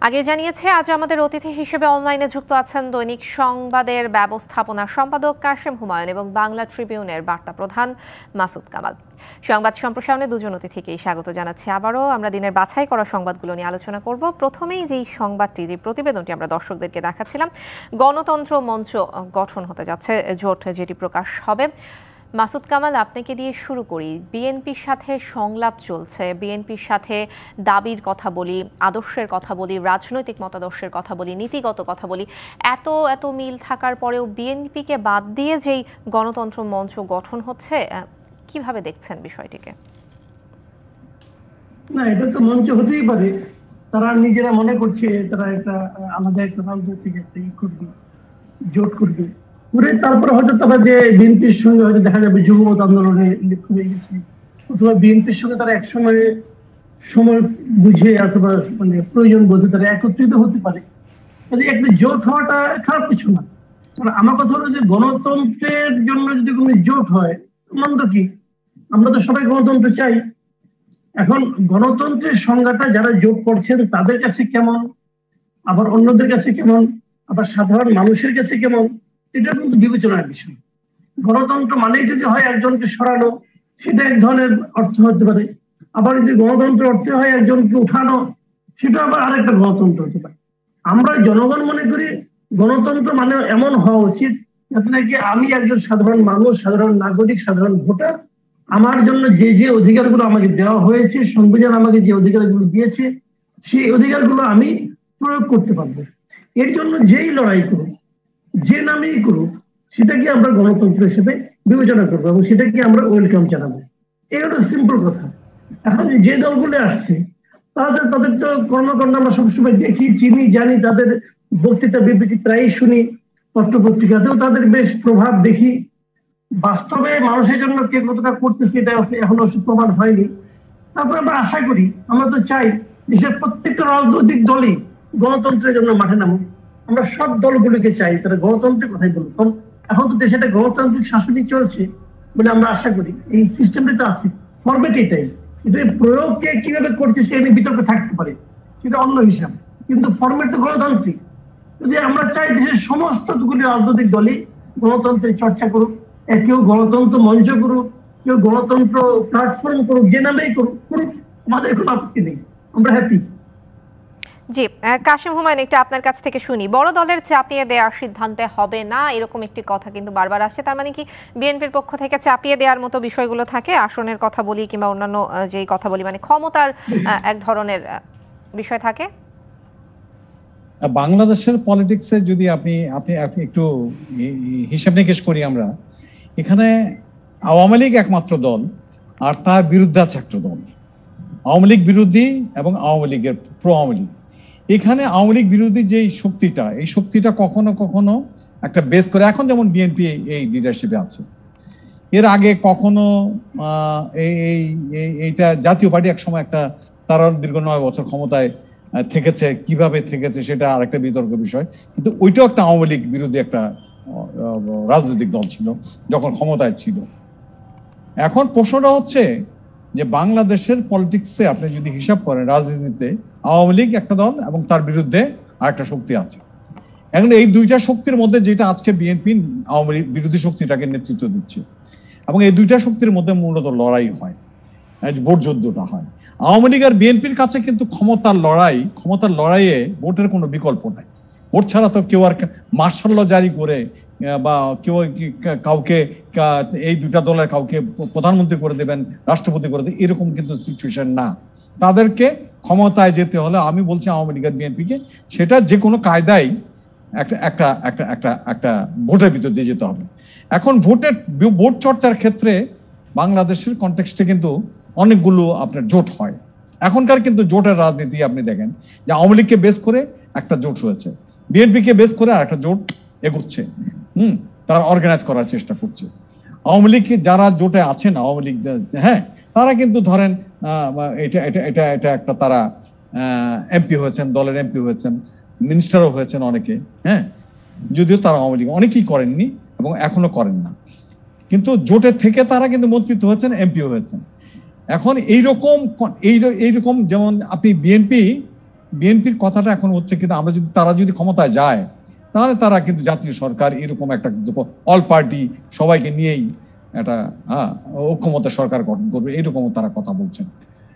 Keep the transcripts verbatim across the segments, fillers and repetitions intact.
আগে জানিয়েছে আজ আমাদের অতিথি হিসেবে অনলাইনে যুক্ত আছেন দৈনিক সংবাদের ব্যবস্থাপনা সম্পাদক কাশেম হুমায়ুন এবং বাংলা ট্রিবিউনের বার্তা প্রধান মাসুদ কামাল। সংবাদ সম্প্রসারণে দুজন অতিথিকেই স্বাগত জানাচ্ছি। আবারও আমরা দিনের বাছাই করা সংবাদগুলো নিয়ে আলোচনা করব। প্রথমেই যেই সংবাদটি, যে প্রতিবেদনটি আমরা দর্শকদেরকে দেখাচ্ছিলাম, গণতন্ত্র মঞ্চ গঠন হতে যাচ্ছে জোট, যেটি প্রকাশ হবে। মাসুদ কামাল, আপনাকে দিয়ে শুরু করি। বিএনপির সাথে সংলাপ চলছে, বিএনপির সাথে দাবির কথা বলি, আদর্শের কথা বলি, রাজনৈতিক মতাদর্শের কথা বলি, নীতিগত কথা বলি, এত এত মিল থাকার পরেও বিএনপিকে বাদ দিয়ে যেই গণতন্ত্র মঞ্চ গঠন হচ্ছে, কিভাবে দেখছেন বিষয়টিকে? না, এটা তো মঞ্চ হতেই পারে। তারা নিজেরা মনে করছে তারা একটা আলাদা একটা রাজনৈতিক একটা ই করবে, জোট করবে করে তারপরে হয়তো তারা যে বিএনপির সঙ্গে হয়তো দেখা যাবে যুগপৎ আন্দোলনে লিপ্ত হয়ে গেছে, অথবা বিএনপির সঙ্গে তারা একসময় সময় বুঝে অথবা মানে প্রয়োজন বোঝে তারা একত্রিত হতে পারে। কাজে একটা জোট হওয়াটা খারাপ কিছু না। আমার কথা হলো যে গণতন্ত্রের জন্য যদি কোনো জোট হয়, মন্দ কি? আমরা তো সবাই গণতন্ত্র চাই। এখন গণতন্ত্রের সংজ্ঞাটা যারা জোট করছেন তাদের কাছে কেমন, আবার অন্যদের কাছে কেমন, আবার সাধারণ মানুষের কাছে কেমন, এটা কিন্তু বিবেচনার বিষয়। গণতন্ত্র মানেই যদি হয় একজনকে সরানো, সেটা এক ধরনের অর্থ হতে পারে। আবার যদি গণতন্ত্র অর্থে হয় একজনকে উঠানো, সেটা আবার আরেকটা গণতন্ত্র হতে পারে। আমরা জনগণ মনে করি গণতন্ত্র মানে এমন হওয়া উচিত যাতে নাকি আমি একজন সাধারণ মানুষ, সাধারণ নাগরিক, সাধারণ ভোটার, আমার জন্য যে যে অধিকারগুলো আমাকে দেওয়া হয়েছে, সংবিধান আমাকে যে অধিকারগুলো দিয়েছে, সেই অধিকারগুলো আমি প্রয়োগ করতে পারবো। এর জন্য যেই লড়াই করুক, যে নামেই করুক, সেটাকে আমরা গণতন্ত্রের সাথে বিবেচনা করবো এবং সেটাকে আমরা ওয়েলকাম জানাবো। এই হলো সিম্পল কথা। এখন যে দলগুলো আসছে তাদের তাদের তো কর্মকাণ্ড আমরা সবসময় দেখি, চিনি, জানি, তাদের বক্তৃতা বিবৃতি প্রায় শুনি, পত্র পত্রিকাতেও তাদের বেশ প্রভাব দেখি। বাস্তবে মানুষের জন্য কে কতটা করতেছে এটা এখনো প্রমাণ হয়নি। তারপর আমরা আশা করি, আমরা তো চাই দেশের প্রত্যেকটা রাজনৈতিক দলই গণতন্ত্রের জন্য মাঠে নামুক। আমরা সব দলগুলোকে চাই তারা গণতন্ত্রের কথাই বলুক। কারণ এখন তো দেশে একটা গণতান্ত্রিক শাসনই চলছে বলে আমরা আশা করি। এই সিস্টেমটা তো আছে, ফরম্যাট এটাই। এটা প্রয়োগ কে কিভাবে করছে সে নিয়ে বিতর্ক থাকতে পারে, সেটা অন্য হিসাব, কিন্তু ফরম্যাট তো গণতান্ত্রিক। যদি আমরা চাই দেশের সমস্ত রাজনৈতিক দলই গণতন্ত্রের চর্চা করুক, কেউ গণতন্ত্র মঞ্চ করুক, কেউ গণতন্ত্র প্ল্যাটফর্ম করুক, যে নামেই করুক করুক, আমাদের কোনো আপত্তি নেই, আমরা হ্যাপি। জি, কাশেম হুমায়ুন, একটু আপনার কাছ থেকে শুনি। বড় দলের চাপিয়ে দেওয়ার সিদ্ধান্তে হবে না, এরকম একটি কথা কিন্তু বারবার আসছে। তার মানে কি বিএনপির পক্ষ থেকে চাপিয়ে দেওয়ার মতো বিষয়গুলো থাকে? আসনের কথা বলি কিংবা অন্যান্য যেই কথা বলি, মানে ক্ষমতার এক ধরনের বিষয় থাকে। বাংলাদেশের পলিটিক্সে যদি আপনি আপনি আপনি একটু হিসাব নিকেশ করি, আমরা এখানে আওয়ামী লীগ একমাত্র দল, আর তার বিরুদ্ধে আছে একটা দল আওয়ামী লীগ বিরোধী এবং আওয়ামী লীগের প্রো আওয়ামী লীগ। এখানে আওয়ামী লীগ বিরোধী যে শক্তিটা, এই শক্তিটা কখনো কখনো একটা বেস করে, এখন যেমন বিএনপি এই লিডারশিপে আছে, এর আগে কখনো এই এইটা জাতীয় পার্টি এক সময় একটা, তারা দীর্ঘ নয় বছর ক্ষমতায় থেকেছে, কিভাবে থেকেছে সেটা আর একটা বিতর্ক বিষয়, কিন্তু ওইটাও একটা আওয়ামী লীগ বিরোধী একটা রাজনৈতিক দল ছিল যখন ক্ষমতায় ছিল। এখন প্রশ্নটা হচ্ছে যে বাংলাদেশের পলিটিক্সে আপনি যদি হিসাব করেন, রাজনীতিতে আওয়ামী লীগ একটা দল এবং তার বিরুদ্ধে আরেকটা শক্তি আছে। এখন এই দুইটা শক্তির মধ্যে যেটা আজকে বিএনপি আওয়ামী লীগ বিরোধী শক্তিটাকে নেতৃত্ব দিচ্ছে, এবং এই দুইটা শক্তির মধ্যে মূলত লড়াই হয়, ভোট যুদ্ধটা হয়। আওয়ামী লীগ আর বিএনপির কাছে কিন্তু ক্ষমতার লড়াই, ক্ষমতার লড়াইয়ে ভোটের কোনো বিকল্প নাই। ভোট ছাড়া তো কেউ আর মার্শাল ল জারি করে বা কেউ কাউকে এই দুটা দলের কাউকে প্রধানমন্ত্রী করে দেবেন, রাষ্ট্রপতি করে দেবেন, এরকম কিন্তু সিচুয়েশন না। তাদেরকে ক্ষমতায় যেতে হলে, আমি বলছি আওয়ামী লীগ আর বিএনপিকে, সেটা যে কোনো কায়দায় একটা একটা একটা একটা একটা ভোটের ভিতর দিয়ে যেতে হবে। এখন ভোটের ভোট চর্চার ক্ষেত্রে বাংলাদেশের কনটেক্সটে কিন্তু অনেকগুলো আপনার জোট হয়। এখনকার কিন্তু জোটের রাজনীতি আপনি দেখেন যে আওয়ামী লীগকে বেস করে একটা জোট হয়েছে, বিএনপিকে বেস করে আর একটা জোট এগোচ্ছে, হুম তারা অর্গানাইজ করার চেষ্টা করছে। আওয়ামী লীগ যারা জোটে আছেন, আওয়ামী লীগ হ্যাঁ, তারা কিন্তু ধরেন এটা এটা এটা এটা একটা তারা এমপি হয়েছেন, দলের এমপি হয়েছেন, মিনিস্টারও হয়েছেন অনেকে, হ্যাঁ, যদিও তারা আওয়ামী লীগ অনেকেই করেননি এবং এখনো করেন না, কিন্তু জোটের থেকে তারা কিন্তু মন্ত্রিত্ব হয়েছেন, এমপিও হয়েছেন। এখন এইরকম এইরকম যেমন আপনি বিএনপি বিএনপির কথাটা এখন হচ্ছে কিন্তু আমরা যদি তারা যদি ক্ষমতায় যায় তাহলে তারা কিন্তু জাতীয় সরকার এরকম একটা অল পার্টি সবাইকে নিয়েই একটা হ্যাঁ ঐক্যমত্য সরকার গঠন করবে, এরকমও তারা কথা বলছেন।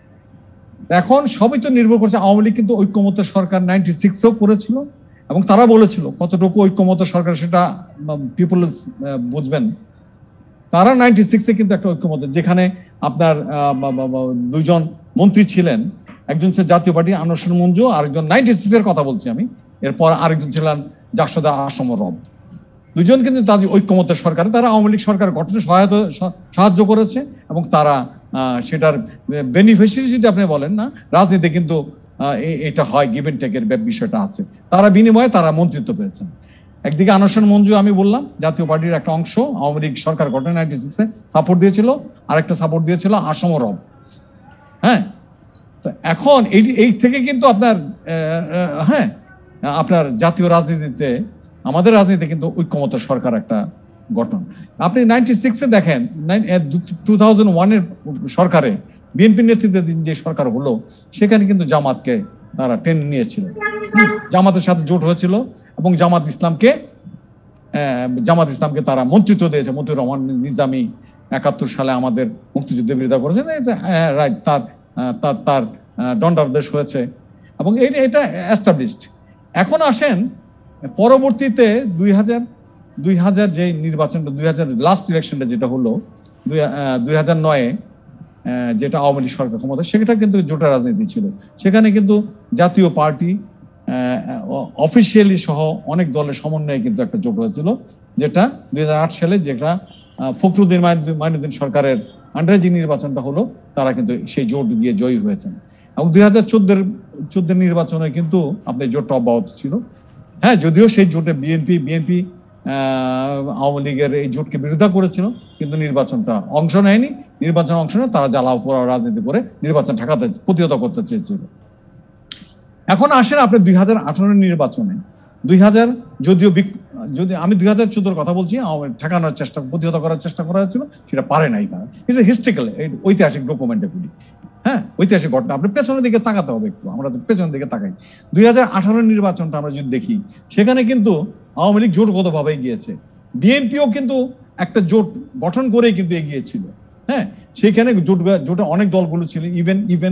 এখন সবই তো নির্ভর করছে, আওয়ামী লীগ কিন্তু ঐক্যমত্য সরকার নাইনটি সিক্সেও করেছিল এবং তারা বলেছিল কতটুকু ঐক্যমত্য সরকার সেটা পিপল বুঝবেন। তারা নাইনটি সিক্সে কিন্তু একটা ঐক্যমত্য, যেখানে আপনার দুইজন মন্ত্রী ছিলেন, একজন ছিল জাতীয় পার্টি আহসান মঞ্জু, আরেকজন নাইনটি সিক্স এর কথা বলছি আমি, এরপর আরেকজন ছিলেন জাকসদা আসম রব। দুজন কিন্তু তাদের ঐক্যমত্য সরকারে তারা আওয়ামী লীগ সরকার গঠনে সহায়তা সাহায্য করেছে এবং তারা সেটার বেনিফিশিয়ারি যদি আপনি বলেন না, রাজনীতি কিন্তু এটা হয় গিভ এন্ড টেকের বিষয়টা আছে। তারা বিনিময়ে তারা মন্ত্রিত্ব পেয়েছেন। একদিকে আহসান মঞ্জু আমি বললাম জাতীয় পার্টির একটা অংশ, আওয়ামী লীগ সরকার গঠনে নাইনটি সিক্সে সাপোর্ট দিয়েছিল, আরেকটা সাপোর্ট দিয়েছিল আসম রব। হ্যাঁ, তো এখন এই এই থেকে কিন্তু আপনার হ্যাঁ আপনার জাতীয় রাজনীতিতে আমাদের রাজনীতিতে কিন্তু ঐক্যমত্য সরকার একটা গঠন। আপনি নাইনটি সিক্সে দেখেন, টু থাউজেন্ড ওয়ানের সরকারে বিএনপির নেতৃত্বে যে সরকার হলো সেখানে কিন্তু জামাতকে তারা টেনে নিয়েছিল, জামাতের সাথে জোট হয়েছিল এবং জামাত ইসলামকে জামাত ইসলামকে তারা মন্ত্রিত্ব দিয়েছে। মতিউর রহমান নিজামী একাত্তর সালে আমাদের মুক্তিযুদ্ধের বিরোধিতা করেছেন, রাইট, তার তার তার দণ্ডাদেশ হয়েছে এবং এটা এটা এস্টাবলিশড। এখন আসেন পরবর্তীতে দুই হাজার দুই হাজার যে নির্বাচনটা, দুই হাজার লাস্ট ইলেকশনটা যেটা হলো দুই হাজার নয়ে যেটা আওয়ামী লীগ সরকার ক্ষমতা, সেটা কিন্তু জোটের রাজনীতি ছিল। সেখানে কিন্তু জাতীয় পার্টি অফিসিয়ালি সহ অনেক দলের সমন্বয়ে কিন্তু একটা জোট হয়েছিল, যেটা দুই হাজার আট সালে যেটা ফখরুদ্দিন মাইনুদ্দিন সরকারের আন্ডারে যে নির্বাচনটা হলো তারা কিন্তু সেই জোট দিয়ে জয়ী হয়েছেন। এবং দুই হাজার চোদ্দের চোদ্দের নির্বাচনে কিন্তু আপনার জোটটা অব্যাহত ছিল। হ্যাঁ, যদিও সেই জোটে বিএনপি বিএনপি আওয়ামী লীগের এই জোটকে বিরোধিতা করেছিল, কিন্তু নির্বাচনটা অংশ নেয়নি। নির্বাচন অংশ নেয় তারা জ্বালাও পোড়াও রাজনীতি করে নির্বাচন ঠেকাতে প্রতিহত করতে চেয়েছিল। এখন আসেন আপনি দুই হাজার আঠারো নির্বাচনে, দুই হাজার যদিও যদি আমি দুই হাজার চোদ্দোর কথা বলছি, ঠেকানোর চেষ্টা প্রতিহত করার চেষ্টা করা হয়েছিল, সেটা পারে নাই তারা। ইটস এ হিস্ট্রিক্যাল ঐতিহাসিক ডকুমেন্টে বলি, হ্যাঁ ঐতিহাসিক ঘটনা। আপনি পেছনের দিকে তাকাতে হবে একটু, আমরা পেছনের দিকে তাকাই। দুই হাজার আঠারো নির্বাচনটা আমরা যদি দেখি, সেখানে কিন্তু আওয়ামী লীগ জোটগতভাবে এগিয়েছে, বিএনপিও কিন্তু একটা জোট গঠন করেই কিন্তু এগিয়েছিল। হ্যাঁ, সেখানে জোট জোটে অনেক দলগুলো ছিল, ইভেন ইভেন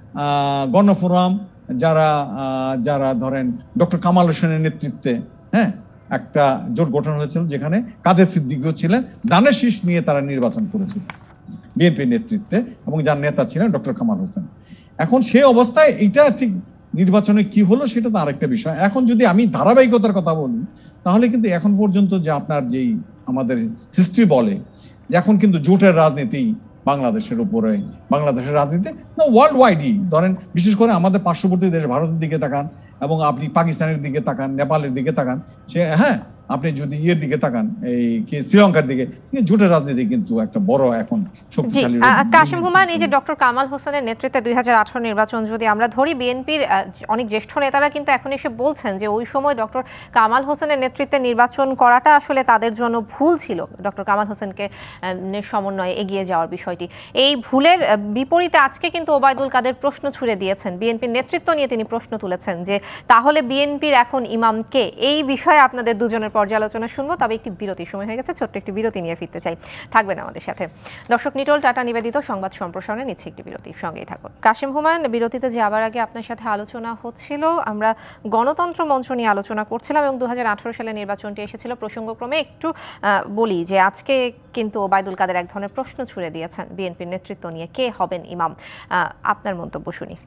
গণফোরাম যারা যারা ধরেন ডক্টর কামাল হোসেনের নেতৃত্বে হ্যাঁ একটা জোট গঠন হয়েছিল, যেখানে কাদের সিদ্দিকীও ছিলেন, দানের শীষ নিয়ে তারা নির্বাচন করেছিল বিএনপির নেতৃত্বে এবং যার নেতা ছিলেন ডক্টর কামাল হোসেন। এখন সেই অবস্থায় এইটা ঠিক নির্বাচনে কি হলো সেটা তো আরেকটা বিষয়। এখন যদি আমি ধারাবাহিকতার কথা বলি, তাহলে কিন্তু এখন পর্যন্ত যে আপনার যেই আমাদের হিস্ট্রি বলে, এখন কিন্তু জোটের রাজনীতি বাংলাদেশের উপরে, বাংলাদেশের রাজনীতি না ওয়ার্ল্ড ওয়াইডই ধরেন, বিশেষ করে আমাদের পার্শ্ববর্তী দেশ ভারতের দিকে তাকান এবং আপনি পাকিস্তানের দিকে তাকান, নেপালের দিকে তাকান, সে হ্যাঁ আপনি যদি ইয়ের দিকে তাকান, এই শ্রীলঙ্কার দিকে, জোটের রাজনীতি কিন্তু একটা বড় এখন শক্তিশালী। কাশিম হুমায়ুন, এই যে ডক্টর কামাল হোসেনের নেতৃত্বে দুই হাজার আঠারো নির্বাচন যদি আমরা ধরি, বিএনপির অনেক জ্যেষ্ঠ নেতারা কিন্তু এখন এসে বলছেন যে ওই সময় ডক্টর কামাল হোসেনের নেতৃত্বে নির্বাচন করাটা আসলে তাদের জন্য ভুল ছিল, ডক্টর কামাল হোসেনকে সমন্বয়ে এগিয়ে যাওয়ার বিষয়টি। এই ভুলের বিপরীতে আজকে কিন্তু ওবায়দুল কাদের প্রশ্ন ছুড়ে দিয়েছেন, বিএনপির নেতৃত্ব নিয়ে তিনি প্রশ্ন তুলেছেন যে তাহলে বিএনপির এখন ইমাম কে? এই বিষয়ে আপনাদের দুজনের পর্যালোচনা শুনবো, তবে একটি বিরতির সময় হয়ে গেছে, ছোট্ট একটি বিরতি নিয়ে ফিরতে চাই, থাকবেন আমাদের সাথে। দর্শক, নিটোল টাটা নিবেদিত সংবাদ সম্প্রসারণে নিচ্ছে একটি বিরতি, সঙ্গেই থাকুন। কাশিম হুমায়ুন, বিরতিতে যাওয়ার আগে আপনার সাথে আলোচনা হচ্ছিল, আমরা গণতন্ত্র মঞ্চ নিয়ে আলোচনা করছিলাম এবং দু হাজার আঠারো সালে নির্বাচনটি এসেছিল প্রসঙ্গক্রমে। একটু বলি যে আজকে কিন্তু ওবায়দুল কাদের এক ধরনের প্রশ্ন ছুড়ে দিয়েছেন বিএনপির নেতৃত্ব নিয়ে, কে হবেন ইমাম? আপনার মন্তব্য শুনি।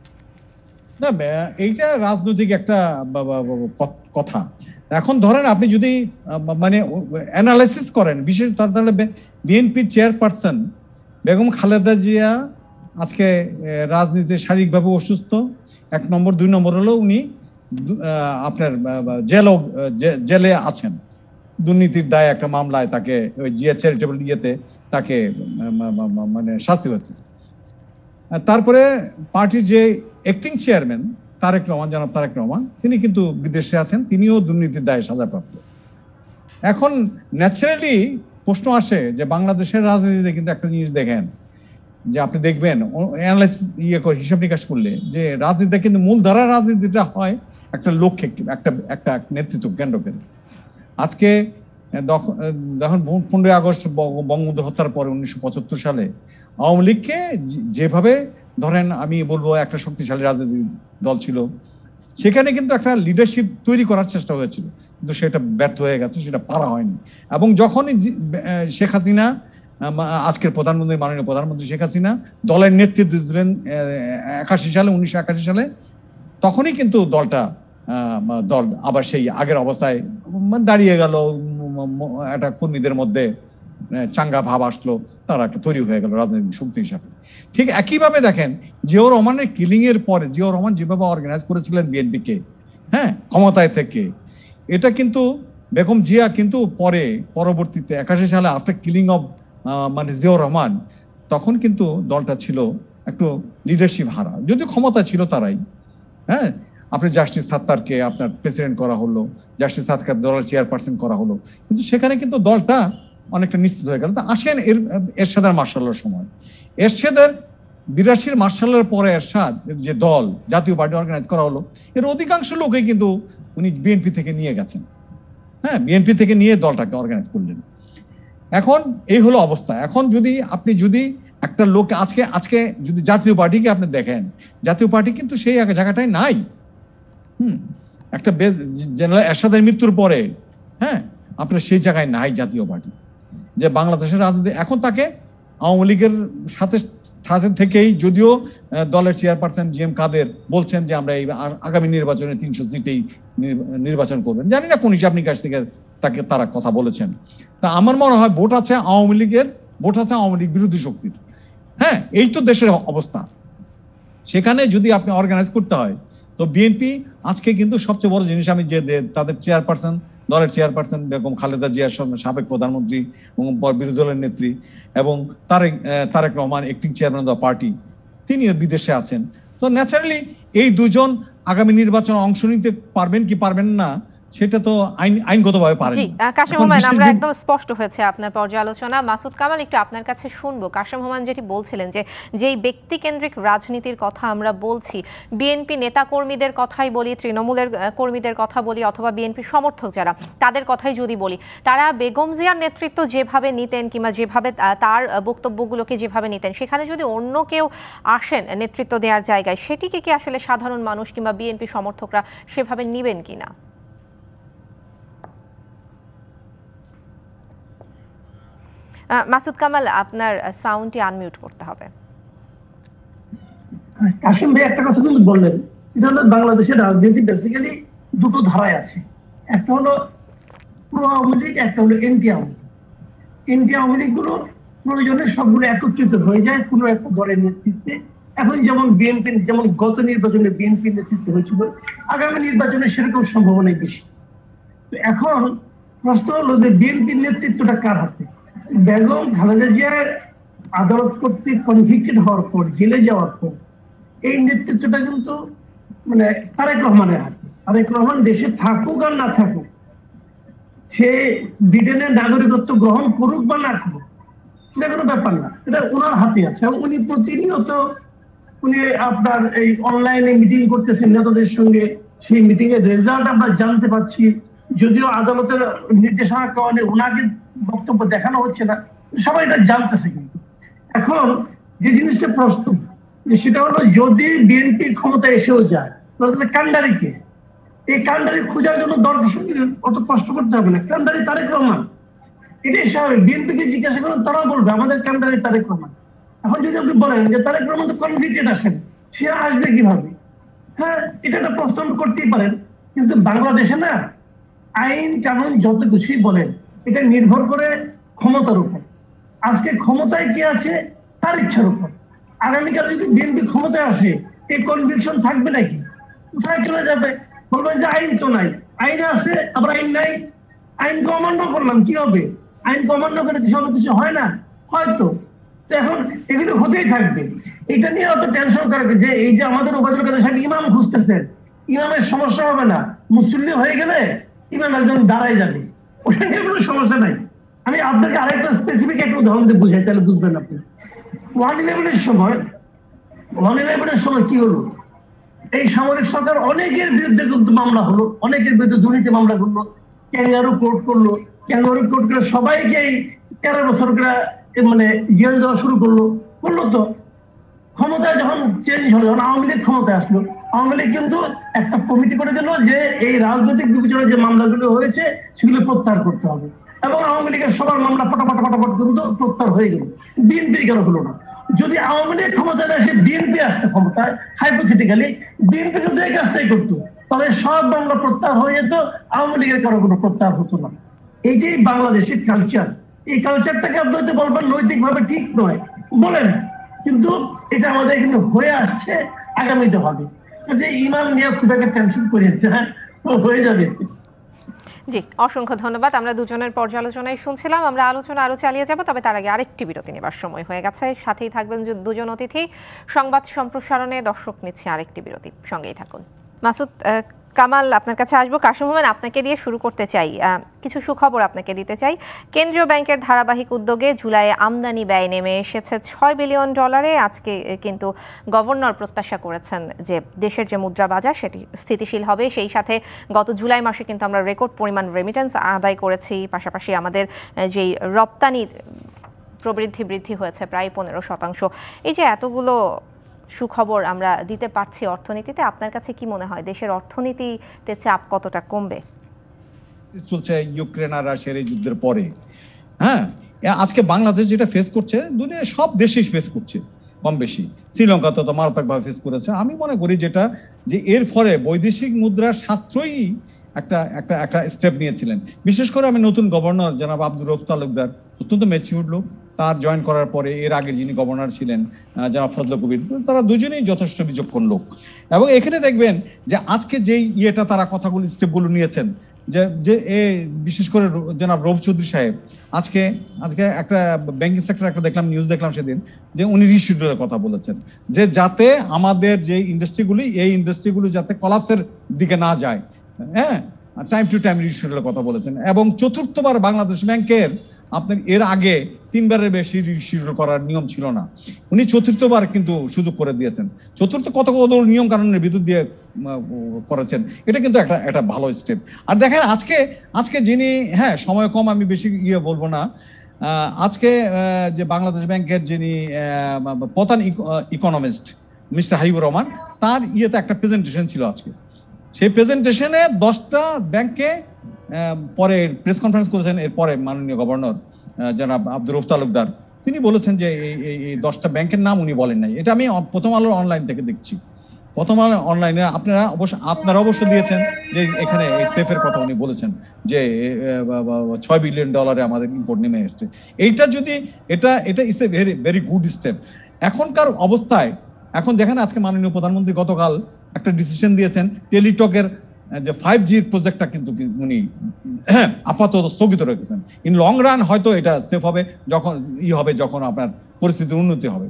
না, এইটা রাজনৈতিক একটা কথা। এখন ধরেন আপনি যদি মানে অ্যানালাইসিস করেন, বিশেষ তাহলে বিএনপির চেয়ারপারসন বেগম খালেদা জিয়া আজকে রাজনীতিতে শারীরিকভাবে অসুস্থ, এক নম্বর। দুই নম্বর হলো উনি আপনার জেলও জেলে আছেন, দুর্নীতির দায়ে একটা মামলায় তাকে ওই জিয়া চ্যারিটেবল ইয়েতে তাকে মানে শাস্তি হয়েছে। তারপরে পার্টির যে অ্যাক্টিং চেয়ারম্যান তারেক রহমান, জনাব তারেক রহমান, তিনি কিন্তু বিদেশে আছেন, তিনিও দুর্নীতির দায়ে সাজাপ্রাপ্ত। এখন ন্যাচারালি প্রশ্ন আসে যে বাংলাদেশের রাজনীতিতে কিন্তু একটা জিনিস দেখেন, যে আপনি দেখবেন অ্যানালাইসিস ইয়ে করে হিসাব নিকাশ করলে যে রাজনীতিটা কিন্তু মূলধারা রাজনীতিটা হয় একটা লক্ষ্যে একটা একটা নেতৃত্ব কেন্দ্র করে। আজকে যখন পনেরোই আগস্ট বঙ্গবন্ধু হত্যার পরে উনিশশো পঁচাত্তর সালে আওয়ামী লীগকে যেভাবে ধরেন আমি বলবো একটা শক্তিশালী রাজনৈতিক দল ছিল, সেখানে কিন্তু একটা লিডারশিপ তৈরি করার চেষ্টা হয়েছিল, কিন্তু সেটা ব্যর্থ হয়ে গেছে, সেটা পারা হয়নি। এবং যখনই শেখ হাসিনা, আজকের প্রধানমন্ত্রী মাননীয় প্রধানমন্ত্রী শেখ হাসিনা দলের নেতৃত্ব দিলেন একাশি সালে উনিশশো একাশি সালে, তখনই কিন্তু দলটা দল আবার সেই আগের অবস্থায় দাঁড়িয়ে গেল, একটা কর্মীদের মধ্যে চাঙ্গা ভাব আসলো, তারা একটা তৈরি হয়ে গেল রাজনৈতিক শক্তি হিসাবে। ঠিক একইভাবে দেখেন জিয়াউর রহমানের কিলিং এর পরে জিয়াউর রহমান যেভাবে অর্গানাইজ করেছিলেন বিএনপিকে, হ্যাঁ, ক্ষমতায় থেকে, এটা কিন্তু বেগম জিয়া কিন্তু পরে পরবর্তীতে একাশি সালে আফটার কিলিং অফ মানে জিয়াউর রহমান, তখন কিন্তু দলটা ছিল একটু লিডারশিপ হারা, যদিও ক্ষমতা ছিল তারাই। হ্যাঁ, আপনি জাস্টিস সাত্তারকে আপনার প্রেসিডেন্ট করা হলো, জাস্টিস সাত্তার দলের চেয়ারপারসন করা হলো, কিন্তু সেখানে কিন্তু দলটা অনেকটা নিশ্চিত হয়ে গেল। তা আসেন এর এরশাদের মার্শালের সময়, এরশাদের বিরাশির মার্শালের পরে এরশাদ যে দল জাতীয় পার্টি অর্গানাইজ করা হলো, এর অধিকাংশ লোকই কিন্তু উনি বিএনপি থেকে নিয়ে গেছেন। হ্যাঁ, বিএনপি থেকে নিয়ে দলটাকে অর্গানাইজ করলেন। এখন এই হলো অবস্থা। এখন যদি আপনি যদি একটা লোক আজকে আজকে যদি জাতীয় পার্টিকে আপনি দেখেন, জাতীয় পার্টি কিন্তু সেই জায়গাটায় নাই। হুম, একটা জেনারেল এরশাদের মৃত্যুর পরে, হ্যাঁ, আপনার সেই জায়গায় নাই জাতীয় পার্টি, যে বাংলাদেশের রাজনীতি। এখন তাকে আওয়ামী লীগের সাথে সাথে থেকেই, যদিও দলের চেয়ারপারসন জি এম কাদের বলছেন যে আমরা এই আগামী নির্বাচনে তিনশো সিটেই নির্বাচন করবেন, জানি না কোন হিসাব নিকাশ থেকে তাকে তারা কথা বলেছেন। তা আমার মনে হয় ভোট আছে আওয়ামী লীগের, ভোট আছে আওয়ামী লীগ বিরোধী শক্তির। হ্যাঁ, এই তো দেশের অবস্থা। সেখানে যদি আপনি অর্গানাইজ করতে হয়, তো বিএনপি আজকে কিন্তু সবচেয়ে বড় জিনিস, আমি যে তাদের চেয়ারপারসন, দলের চেয়ারপারসন বেগম খালেদা জিয়ার সাবেক প্রধানমন্ত্রী এবং বিরোধী দলের নেত্রী, এবং Tarique Tarique Rahman acting chairman of the party, তিনি বিদেশে আছেন। তো ন্যাচারালি এই দুজন আগামী নির্বাচনে অংশ নিতে পারবেন কি পারবেন না, সেটা তো আইন আইনগতভাবে পারেন। জি, কাশেম হুমায়ুন, আমরা একদম স্পষ্ট হয়েছে আপনার পর্যালোচনা। মাসুদ কামাল, একটু আপনার কাছে শুনবো। কাশেম হুমায়ুন যেটি বলছিলেন যে যেই ব্যক্তি কেন্দ্রিক রাজনীতির কথা আমরা বলছি, বিএনপি নেতা কর্মীদের কথাই বলি, তৃণমূলের কর্মীদের কথা বলি, অথবা বিএনপি সমর্থক যারা, তাদের কথাই যদি বলি, তারা বেগম জিয়ার নেতৃত্ব যেভাবে নিতেন কিংবা যেভাবে তার বক্তব্যগুলোকে যেভাবে নিতেন, সেখানে যদি অন্য কেউ আসেন নেতৃত্ব দেওয়ার জায়গায়, সেটিকে কি আসলে সাধারণ মানুষ কিংবা বিএনপি সমর্থকরা সেভাবে নিবেন কিনা? মাসুদ কামাল, আপনার সাউন্ডটি আনমিউট করতে হবে। কাশিম ভাই একটা কথা কিন্তু বললেন, এটা হলো বাংলাদেশের রাজনীতি বেসিক্যালি দুটো ধারায় আছে, একটা হলো প্রো আওয়ামী লীগ, একটা হলো এন্টি আওয়ামী লীগ। এন্টি আওয়ামী লীগ গুলো প্রয়োজনে সবগুলো একত্রিত হয়ে যায় কোনো একটা দলের নেতৃত্বে। এখন যেমন বিএনপি, যেমন গত নির্বাচনে বিএনপি নেতৃত্ব হয়েছিল, আগামী নির্বাচনে সেরকম সম্ভাবনাই বেশি। তো এখন প্রশ্ন হলো যে বিএনপির নেতৃত্বটা কার হাতে? বেগম খালেদা জিয়ার আদালত কর্তৃক কনভিক্টেড হওয়ার পর, জেলে যাওয়ার পর, এই নেতৃত্বটা কিন্তু মানে তারেক রহমানের হাতে। তারেক রহমান দেশে থাকুক আর না থাকুক, সে ব্রিটেনের নাগরিকত্ব গ্রহণ করুক বা না করুক, এটা কোনো ব্যাপার না, এটা ওনার হাতে আছে। এবং উনি প্রতিনিয়ত উনি আপনার এই অনলাইনে মিটিং করতেছেন নেতাদের সঙ্গে, সেই মিটিং এর রেজাল্ট আমরা জানতে পারছি, যদিও আদালতের নির্দেশনার কারণে ওনাকে বক্তব্য দেখানো হচ্ছে না, সবাই এটা জানতেছে। কিন্তু এখন যে জিনিসটা প্রশ্ন, সেটা হলো যদি বিএনপি ক্ষমতা এসেও যায়, তাহলে কান্ডারিকে, এই কান্ডারি খোঁজার জন্য দলকে অত কষ্ট করতে হবে না। কান্ডারি তারেক রহমান, এটাই স্বাভাবিক। বিএনপিকে জিজ্ঞাসা করেন, তারাও বলবে আমাদের কান্ডারি তারেক রহমান। এখন যদি আপনি বলেন যে তারেক রহমান তো কনভিক্টেড আসেন, সে আসবে কিভাবে? হ্যাঁ, এটা একটা প্রশ্ন করতেই পারেন, কিন্তু বাংলাদেশে না আইন কানুন যত কিছুই বলেন, এটা নির্ভর করে ক্ষমতার উপর। আজকে ক্ষমতায় কি আছে তার ইচ্ছার উপর। আগামীকাল যদি বিএনপি ক্ষমতায় আসে, এই কনভিকশন থাকবে নাকি? কোথায় চলে যাবে? বলবেন যে আইন তো নাই, আইন আছে আবার আইন নাই, আইন অমান্য করলাম, কি হবে? আইন অমান্য করে সব কিছু হয় না, হয়তো। তো এখন এগুলো হতেই থাকবে। এটা নিয়ে অত টেনশন করা যে এই যে আমাদের ওবায়দুল কাদের সাহেব ইমাম খুঁজতেছেন, ইমামের সমস্যা হবে না, মুসল্লি হয়ে গেলে ইমাম একজন দাঁড়ায় যাবে, ওটা নিয়ে কোনো সমস্যা নাই। আমি আপনাকে আরেকটা স্পেসিফিক একটা উদাহরণ দিয়ে বুঝাই, তাহলে বুঝবেন আপনি। ওয়ান ইলেভেনের সময় ওয়ান ইলেভেনের সময় কি হলো, এই সামরিক সরকার অনেকের বিরুদ্ধে কিন্তু মামলা হলো, অনেকের বিরুদ্ধে দুর্নীতি মামলা করলো, ক্যাঙ্গারু কোর্ট করলো, ক্যাঙ্গারু কোর্ট করে সবাইকে তেরো বছর করে মানে জেল যাওয়া শুরু করলো করলো তো ক্ষমতায় যখন চেঞ্জ হলো, যখন আওয়ামী লীগ ক্ষমতায় আসলো, আওয়ামী লীগ কিন্তু একটা কমিটি করে দিল যে এই রাজনৈতিক বিবেচনায় যে মামলাগুলো হয়েছে সেগুলো প্রত্যাহার করতে হবে, এবং আওয়ামী লীগের সবার মামলা ফটাফট ফটাফট কিন্তু প্রত্যাহার হয়ে গেল। বিএনপি কেন হলো না? যদি আওয়ামী লীগ ক্ষমতায় আসে বিএনপি আসতে ক্ষমতায়, হাইপোথেটিক্যালি বিএনপি কিন্তু এই কাজটাই করতো, তাহলে সব মামলা প্রত্যাহার হয়ে যেত, আওয়ামী লীগের কারো কোনো প্রত্যাহার হতো না। এই যে বাংলাদেশের কালচার, এই কালচারটাকে আপনি হচ্ছে বলবেন নৈতিকভাবে ঠিক নয় বলেন, কিন্তু এটা আমাদের কিন্তু হয়ে আসছে, আগামীতে হবে। যে ইমান নিয়ে খুব একটা টেনশন করি হয়ে যাবে। জি, অসংখ্য ধন্যবাদ। আমরা দুজনের পর্যালোচনায় শুনছিলাম, আমরা আলোচনা আরো চালিয়ে যাব, তবে তার আগে আরেকটি বিরতি নেবার সময় হয়ে গেছে। সাথেই থাকবেন দুজন অতিথি। সংবাদ সম্প্রসারণে দর্শক নিচ্ছে আরেকটি বিরতি, সঙ্গেই থাকুন। মাসুদ কামাল, আপনার কাছে আসবো। কাশেম হুমায়ুন, আপনাকে দিয়ে শুরু করতে চাই, কিছু সুখবর আপনাকে দিতে চাই। কেন্দ্রীয় ব্যাংকের ধারাবাহিক উদ্যোগে জুলাইয়ে আমদানি ব্যয় নেমে এসেছে ছয় বিলিয়ন ডলারে। আজকে কিন্তু গভর্নর প্রত্যাশা করেছেন যে দেশের যে মুদ্রা বাজার সেটি স্থিতিশীল হবে, সেই সাথে গত জুলাই মাসে কিন্তু আমরা রেকর্ড পরিমাণ রেমিটেন্স আদায় করেছি, পাশাপাশি আমাদের যেই রপ্তানির প্রবৃদ্ধি বৃদ্ধি হয়েছে প্রায় পনেরো শতাংশ। এই যে এতগুলো সুখবর আমরা দিতে পারছি অর্থনীতিতে, আপনার কাছে কি মনে হয় দেশের অর্থনীতিতে চাপ কতটা কমবে? চলছে ইউক্রেন আর রাশিয়ার এই যুদ্ধের পরে, হ্যাঁ আজকে বাংলাদেশ যেটা ফেস করছে দুনিয়ার সব দেশেই ফেস করছে কম বেশি, শ্রীলঙ্কা তো মারাত্মকভাবে ফেস করেছে। আমি মনে করি যেটা যে এর ফলে বৈদেশিক মুদ্রার সাশ্রয়ী একটা একটা একটা স্টেপ নিয়েছিলেন। বিশেষ করে আমি নতুন গভর্নর জনাব আব্দুর রউফ তালুকদার, অত্যন্ত ম্যাচিউরড লোক, তার জয়েন করার পরে এর আগে যিনি গভর্নর ছিলেন জনাব ফজল কবির, তারা দুজনেই যথেষ্ট বিচক্ষণ লোক। এবং এখানে দেখবেন যে আজকে যেই ইয়েটা তারা কথাগুলো স্টেপগুলো নিয়েছেন, যে যে এ বিশেষ করে জনাব রউফ চৌধুরী সাহেব আজকে আজকে একটা ব্যাংকিং সেক্টর একটা দেখলাম, নিউজ দেখলাম সেদিন, যে উনি রিশিডিউলের কথা বলেছেন, যে যাতে আমাদের যে ইন্ডাস্ট্রিগুলি এই ইন্ডাস্ট্রিগুলো যাতে কলাপসের দিকে না যায়, হ্যাঁ টাইম টু টাইম রিশিডিউলের কথা বলেছেন। এবং চতুর্থবার বাংলাদেশ ব্যাংকের আপনার এর আগে তিনবারের বেশি রিশিডিউল করার নিয়ম ছিল না, উনি চতুর্থবার কিন্তু সুযোগ করে দিয়েছেন। চতুর্থ কত কত নিয়ম কানুনের বিদ্যুৎ দিয়ে করেছেন, এটা কিন্তু একটা একটা ভালো স্টেপ। আর দেখেন আজকে আজকে যিনি, হ্যাঁ সময় কম আমি বেশি ইয়ে বলবো না, আজকে যে বাংলাদেশ ব্যাংকের যিনি প্রধান ইকোনমিস্ট মিস্টার হাবিবুর রহমান, তার ইয়েতে একটা প্রেজেন্টেশন ছিল আজকে। সেই প্রেজেন্টেশনে দশটা ব্যাংকে পরে প্রেস কনফারেন্স করেছেন, এরপরে মাননীয় গভর্নর জনাব আব্দুর রউফ তালুকদার তিনি বলেছেন যে এই দশটা ব্যাংকের নাম উনি বলেন নাই। এটা আমি প্রথম আলোর অনলাইন থেকে দেখছি, প্রথম আলো অনলাইনে আপনারা অবশ্য আপনারা অবশ্য দিয়েছেন যে এখানে এই সেফের কথা উনি বলেছেন যে ছয় বিলিয়ন ডলারে আমাদের ইম্পোর্ট নেমে এসছে। এইটা যদি এটা এটা is a very very good step এখনকার অবস্থায়। এখন দেখেন আজকে মাননীয় প্রধানমন্ত্রী গতকাল একটা ডিসিশন দিয়েছেন, টেলিটকের যে ফাইভ জির প্রজেক্টটা কিন্তু উনি আপাতত স্থগিত রেখেছেন। ইন লং রান হয়তো এটা সেফ হবে, যখন ই হবে যখন আপনার পরিস্থিতির উন্নতি হবে।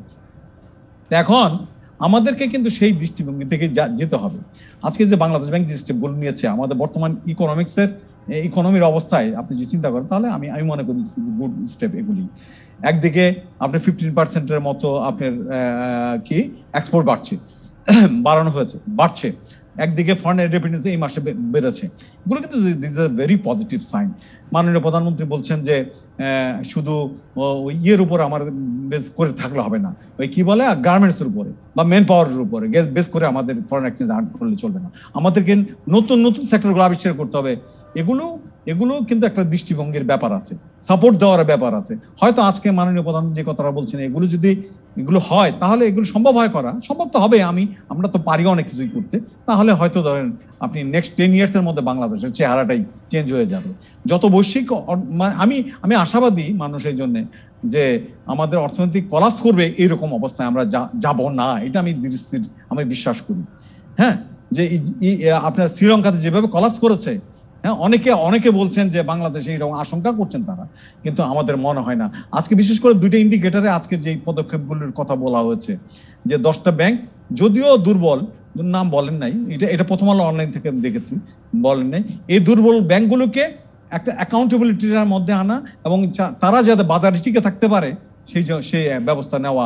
এখন আমাদেরকে কিন্তু সেই দৃষ্টিভঙ্গি থেকে যেতে হবে। আজকে যে বাংলাদেশ ব্যাংক যে স্টেপগুলো নিয়েছে আমাদের বর্তমান ইকোনমিক্সের ইকোনমির অবস্থায় আপনি যদি চিন্তা করেন, তাহলে আমি আমি মনে করি গুড স্টেপ এগুলি। একদিকে আপনার ফিফটিন পার্সেন্টের মতো আপনার কি এক্সপোর্ট বাড়ছে, বাড়ানো হয়েছে, বাড়ছে। একদিকে ফরেন রেমিটেন্স এই মাসে বেড়েছে, এগুলো কিন্তু this is a very positive sign. মাননীয় প্রধানমন্ত্রী বলছেন যে শুধু ওই ইয়ের উপর আমার বেস করে থাকলে হবে না, ওই কি বলে গার্মেন্টসের উপরে বা মেন পাওয়ারের উপরে বেস করে আমাদের ফরেন এক্সচেঞ্জ আর্ন করলে চলবে না, আমাদেরকে নতুন নতুন সেক্টরগুলো আবিষ্কার করতে হবে। এগুলো এগুলো কিন্তু একটা দৃষ্টিভঙ্গির ব্যাপার আছে, সাপোর্ট দেওয়ার ব্যাপার আছে। হয়তো আজকে মাননীয় প্রধানমন্ত্রী যে কথাটা বলছেন এগুলো যদি এগুলো হয় তাহলে এগুলো সম্ভব হয় করা, সম্ভব তো হবে, আমি আমরা তো পারি অনেক কিছুই করতে। তাহলে হয়তো ধরেন আপনি নেক্সট টেন ইয়ার্স এর মধ্যে বাংলাদেশের চেহারাটাই চেঞ্জ হয়ে যাবে। যত বৈশ্বিক আমি আমি আশাবাদী মানুষের জন্য যে আমাদের অর্থনৈতিক কলাপস করবে এইরকম অবস্থায় আমরা যাব না, এটা আমি দৃষ্টির আমি বিশ্বাস করি। হ্যাঁ, যে আপনার শ্রীলঙ্কাতে যেভাবে কলাপস করেছে, হ্যাঁ অনেকে অনেকে বলছেন যে বাংলাদেশে এইরকম আশঙ্কা করছেন তারা, কিন্তু আমাদের মনে হয় না। আজকে বিশেষ করে দুইটা ইন্ডিকেটরে আজকে যে পদক্ষেপগুলোর কথা বলা হয়েছে, যে দশটা ব্যাংক যদিও দুর্বল, নাম বলেন নাই, এটা এটা প্রথম আলো অনলাইন থেকে দেখেছি, বলেন নাই, এই দুর্বল ব্যাংকগুলোকে একটা অ্যাকাউন্টেবিলিটির মধ্যে আনা এবং তারা যাতে বাজারে টিকে থাকতে পারে সেই সেই ব্যবস্থা নেওয়া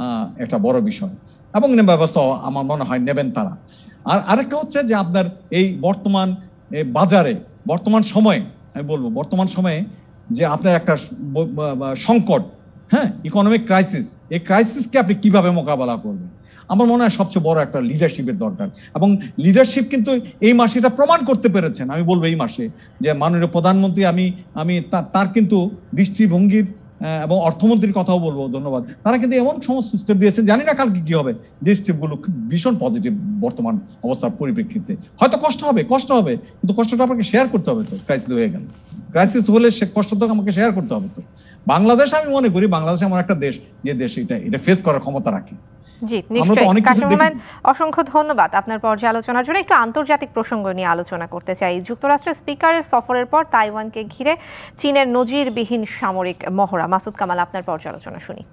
একটা বড় বিষয়, এবং ব্যবস্থা আমার মনে হয় নেবেন তারা। আর আরেকটা হচ্ছে যে আপনার এই বর্তমান বাজারে বর্তমান সময়ে আমি বলবো বর্তমান সময়ে যে আপনার একটা সংকট, হ্যাঁ, ইকোনমিক ক্রাইসিস, এই ক্রাইসিসকে আপনি কিভাবে মোকাবেলা করবেন, আমার মনে হয় সবচেয়ে বড় একটা লিডারশিপের দরকার। এবং লিডারশিপ কিন্তু এই মাসে এটা প্রমাণ করতে পেরেছেন। আমি বলবো এই মাসে যে মাননীয় প্রধানমন্ত্রী, আমি আমি তার কিন্তু দৃষ্টিভঙ্গির এবং অর্থমন্ত্রীর কথাও বলবো ধন্যবাদ, তারা কিন্তু এমন সমস্ত স্টেপ দিয়েছেন, জানি না কালকে কি হবে, যে স্টেপগুলো ভীষণ পজিটিভ বর্তমান অবস্থার পরিপ্রেক্ষিতে। হয়তো কষ্ট হবে কষ্ট হবে কিন্তু কষ্টটা আপনাকে শেয়ার করতে হবে। তো ক্রাইসিস হয়ে গেল, ক্রাইসিস হলে সে কষ্টটা আমাকে শেয়ার করতে হবে। তো বাংলাদেশ, আমি মনে করি বাংলাদেশ এমন একটা দেশ যে দেশ এটা এটা ফেস করার ক্ষমতা রাখে। জি, নিশ্চয়ই। কাশেম হুমায়ুন, অসংখ্য ধন্যবাদ আপনার পর্যালোচনার জন্য। একটু আন্তর্জাতিক প্রসঙ্গ নিয়ে আলোচনা করতে চাই। যুক্তরাষ্ট্রের স্পিকারের সফরের পর তাইওয়ানকে ঘিরে চীনের নজিরবিহীন সামরিক মহড়া। মাসুদ কামাল, আপনার পর্যালোচনা শুনি।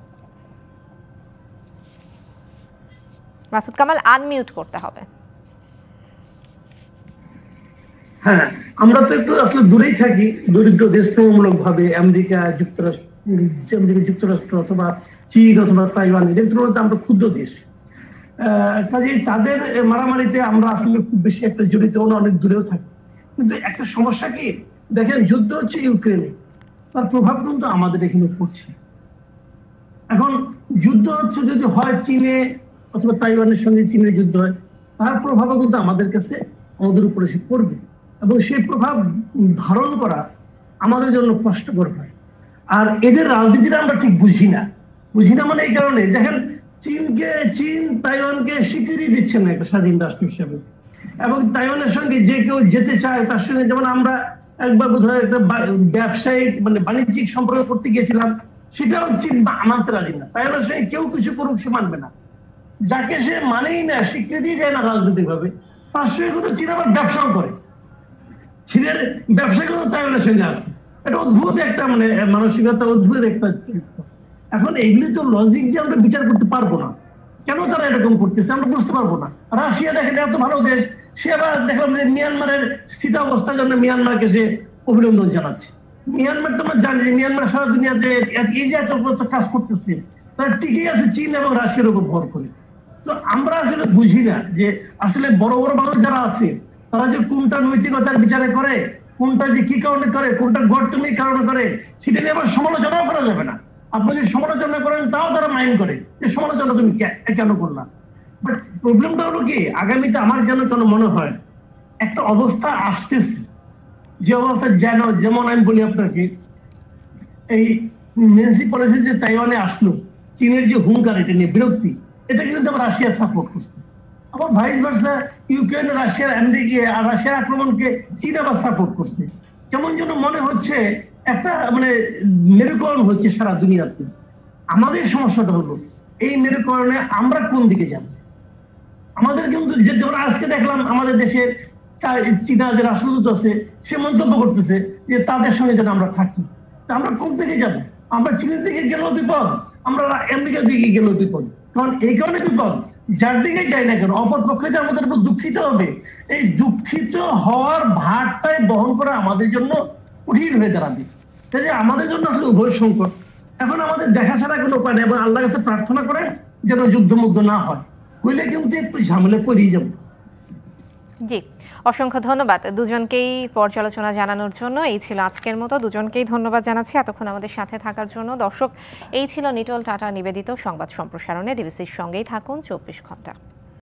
মাসুদ কামাল, আনমিউট করতে হবে। হ্যাঁ, আমরা তো একটু আসলে দূরেই থাকি, দরিদ্র দেশসমূলক ভাবে আমেরিকা যুক্তরাষ্ট্র আমেরিকা যুক্তরাষ্ট্র অথবা চীন অথবা তাইওয়ান, এদের তুলনায় আমরা ক্ষুদ্র দেশ। কাজে তাদের মারামারিতে আমরা আসলে খুব বেশি একটা জড়িত, অনেক দূরেও থাকি। কিন্তু একটা সমস্যা কি দেখেন, যুদ্ধ হচ্ছে ইউক্রেনে, তার প্রভাব কিন্তু আমাদের এখানে পড়ছে। এখন যুদ্ধ হচ্ছে যদি হয় চীনে অথবা তাইওয়ানের সঙ্গে চীনের যুদ্ধ হয়, তার প্রভাবও কিন্তু আমাদের কাছে আমাদের উপরে সে পড়বে, এবং সেই প্রভাব ধারণ করা আমাদের জন্য কষ্টকর হয়। আর এদের রাজনীতিটা আমরা ঠিক বুঝি না বুঝি না মানে এই কারণে, দেখেন চীনকে চীন তাইওয়ানকে স্বীকৃতি দিচ্ছে না একটা স্বাধীন রাষ্ট্র হিসেবে, এবং তাইওয়ানের সঙ্গে যে কেউ যেতে চায় তার সঙ্গে, যেমন আমরা একবার বোধহয় একটা ব্যবসায়িক মানে বাণিজ্যিক সম্পর্ক করতে গিয়েছিলাম, সেটাও চীন মানতে রাজি না। তাইওয়ানের সঙ্গে কেউ কিছু করুক সে মানবে না, যাকে সে মানেই না, স্বীকৃতি দেয় না রাজনৈতিক ভাবে, তার সঙ্গে কিন্তু চীন আবার ব্যবসাও করে। চীনের ব্যবসা কিন্তু তাইওয়ানের সঙ্গে আছে। এটা অদ্ভুত একটা মানে মানসিকতা, অদ্ভুত একটা চরিত্র। এখন এইগুলি তো লজিক যে আমরা বিচার করতে পারবো না, কেন তারা এরকম করতেছে আমরা বুঝতে পারবো না। রাশিয়া দেখেন এত ভালো দেশ, সে আবার দেখলাম যে মিয়ানমারের স্থিতাবস্থার জন্য মিয়ানমারকে সে অভিনন্দন জানাচ্ছে। মিয়ানমার তো আমরা জানি যে মিয়ানমার সারা দুনিয়াতে এই যে এত কাজ করতেছে, তারা টিকে আছে চীন এবং রাশিয়ার উপর ভর করে। তো আমরা আসলে বুঝি না যে আসলে বড় বড় মানুষ যারা আছে তারা যে কোনটা নৈতিকতার বিচারে করে, কোনটা যে কি কারণে করে, কোনটা গঠনিক কারণে করে, সেটা নিয়ে আবার সমালোচনাও করা যাবে না। আপনি যদি সমালোচনা করেন তাও তারা মাইন্ড করে যে সমালোচনা তুমি কেন করলা। বাট প্রবলেমটা হলো কি, আগামীতে আমার যেন কেন মনে হয় একটা অবস্থা আসতেছে, যে অবস্থা যেন, যেমন আমি বলি আপনাকে, এই নেন্সি পলিসি যে তাইওয়ানে আসলো, চীনের যে হুঙ্কার, এটা নিয়ে বিরক্তি, এটা কিন্তু আবার রাশিয়া সাপোর্ট করছে। আবার ভাইস ভার্সা, ইউক্রেন রাশিয়ার আমেরিকা আর রাশিয়ার আক্রমণকে চীন আবার সাপোর্ট করছে। কেমন যেন মনে হচ্ছে একটা মানে মেরুকরণ হচ্ছে সারা দুনিয়াতে। আমাদের সমস্যাটা হলো এই মেরুকরণে আমরা কোন দিকে যাব। আমাদের কিন্তু যেমন আজকে দেখলাম আমাদের দেশের চীনা যে রাষ্ট্রদূত আছে, সে মন্তব্য করতেছে যে তাদের সঙ্গে যেন আমরা থাকি। আমরা কোন দিকে যাব? আমরা চীনের দিকে গেলেও বিপদ, আমরা আমেরিকার দিকে গেলেও বিপদ। কারণ এই কারণে বিপদ, যার দিকে যাই না কেন অপর পক্ষে যে আমাদের উপর দুঃখিত হবে, এই দুঃখিত হওয়ার ভারটাই বহন করা আমাদের জন্য কঠিন হয়ে দাঁড়াবে। আমাদের জন্য আসলে উভয় সংকট। এখন আমাদের দেখা ছাড়া কোনো উপায় নেই, এবং আল্লাহর কাছে প্রার্থনা করে যেন যুদ্ধমুদ্ধ না হয়, হইলে কিন্তু একটু ঝামেলা পড়িয়ে যাবো। জি, অসংখ্য ধন্যবাদ দুজনকেই পর্যালোচনা জানানোর জন্য। এই ছিল আজকের মতো, দুজনকেই ধন্যবাদ জানাচ্ছি এতক্ষণ আমাদের সাথে থাকার জন্য। দর্শক, এই ছিল নিটোল টাটা নিবেদিত সংবাদ সম্প্রসারণে। ডিবিসির সঙ্গেই থাকুন চব্বিশ ঘন্টা।